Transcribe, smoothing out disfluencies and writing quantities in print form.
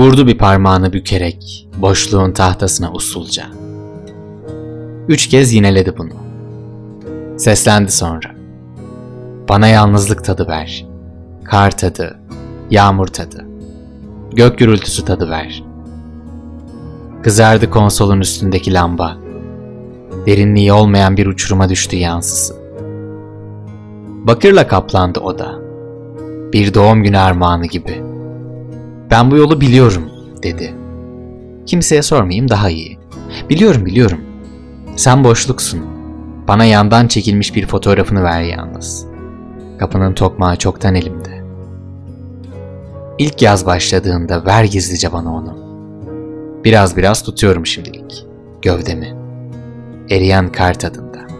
Vurdu bir parmağını bükerek boşluğun tahtasına usulca. 3 kez yineledi bunu. Seslendi sonra. Bana yalnızlık tadı ver. Kar tadı, yağmur tadı, gök gürültüsü tadı ver. Kızardı konsolun üstündeki lamba. Derinliği olmayan bir uçuruma düştü yansısı. Bakırla kaplandı oda. Bir doğum günü armağanı gibi. Ben bu yolu biliyorum dedi. Kimseye sormayayım daha iyi. Biliyorum. Sen boşluksun. Bana yandan çekilmiş bir fotoğrafını ver yalnız. Kapının tokmağı çoktan elimde. İlk yaz başladığında ver gizlice bana onu. Biraz tutuyorum şimdilik gövdemi. Eriyen kar tadında.